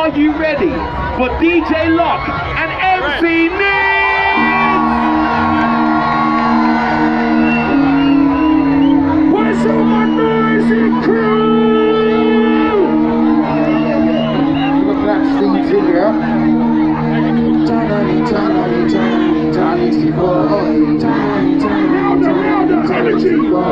Are you ready for DJ Lock and MC Nids? Where's all my noisy crew? Look at that Steve here. Energy.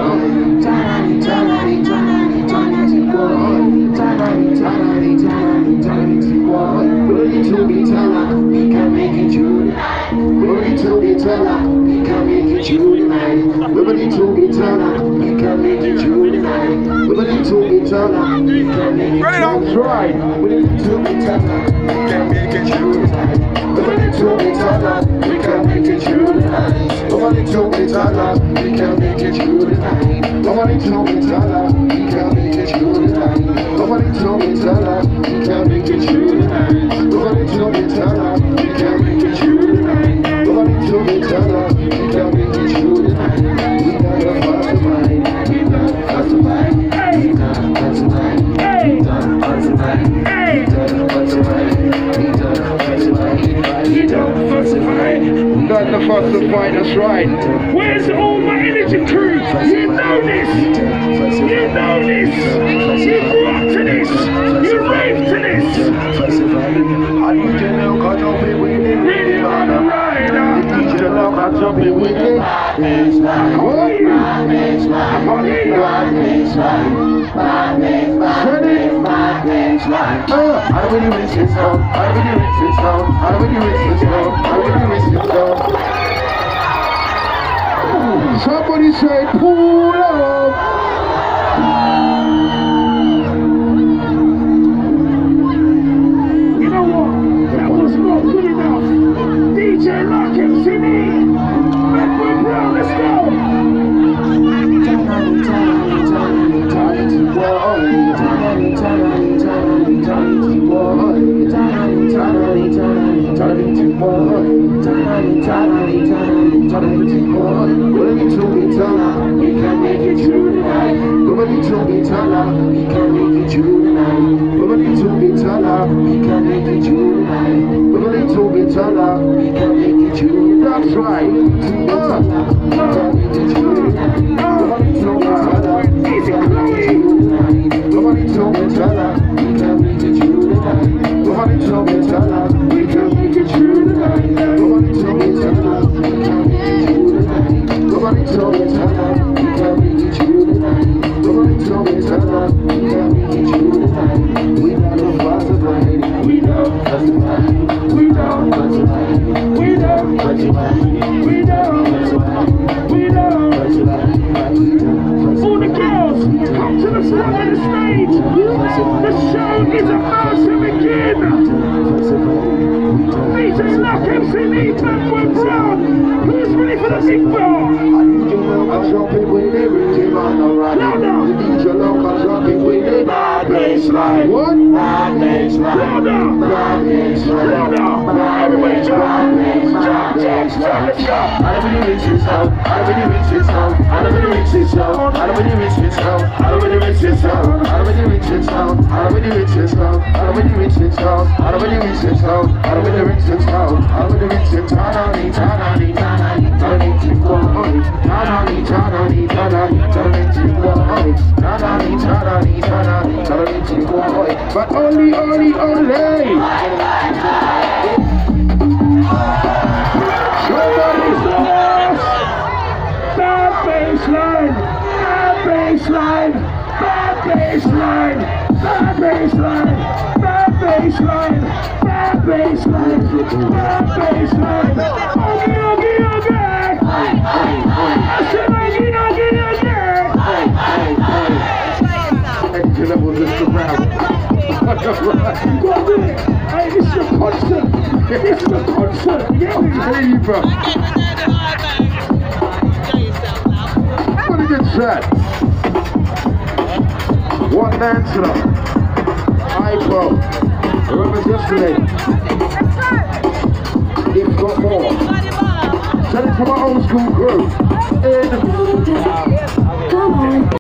Willing to be turned, we can make it true tonight. Willing to be turned, we can make it true tonight. Willing to be turned, we can make it true tonight. Willing to be turned, we can make it true. That's right. Willing to be turned, we can make it true tonight. Willing to be turned, we can make it true tonight. Willing to be turned, we can make it true tonight. Willing to be turned, we can make it true tonight. Willing to be turned, we can make it true tonight. Nobody told me tell her, we can make it true tonight. Nobody told me tell her, we can make it true tonight. We got a fast tonight, we got a fast tonight, we got a fast tonight, we got a fast tonight, we got a fast tonight, we got a fast tonight, we got a fast tonight. We got the fuss to fight, that's right. Where's all my energy crew? You know this. You know this. You grew up to this. You rave to this. I need your love, cause you'll be with me. Really on the ride. I need your love, cause you'll be with me. How are you? How are you? Ready? I don't really miss this song. I don't really miss this song. I don't really miss this song. I don't really miss this song. Somebody say pull up. You know what? That was not good enough. DJ Lock MC Nids. Redwood Brown, let's go. Willing to be turned, we can make it true tonight. Willing to be turned, we can make it true tonight. Willing to be turned, we can make it true tonight. Willing to be turned, we can make it true. That's right. We can make it true tonight. Willing to be turned, we can make it true tonight. Willing to be turned, we can make it true tonight. Willing to be turned, we can make it true tonight. Willing to be turned, we can make it true tonight. Nobody told me tell her, we can make it true tonight. Nobody told me tell her, we can make it true tonight. We got no fast tonight. We know that's right. We know that's right. We know that's right. We know that's right. We know that's right. All the girls, come to the front of the stage. The show is about to begin. DJ Lock MC Nids, Redwood Brown. Who's ready for the big bar? I need your love, cause you're big with everything on the right. Louder. I need your love, cause you're big with it. Bad baseline. What? Bad baseline. Louder. Bad baseline. Louder. Everybody jump. Jump, jump, jump. Let's go. I don't really miss this song. I don't really miss this song. I don't really miss this song. I don't really miss this song. I don't really miss this song. I don't really miss this song. I don't really miss this song. I don't really miss this song. I don't really miss this song. I don't really miss this song. I don't really miss this song. But only. Somebody's lost. Bad baseline. Bad baseline. Bad baseline. Bad baseline. Bad baseline. Bad baseline. Bad baseline. Okay. I said okay. Extra level just around. Hey, this is a concert. This is a concert. Yeah, Hey, you bro. What a good set. One dancer. Hypo. Remember yesterday. It's got more. Send it to my old school crew.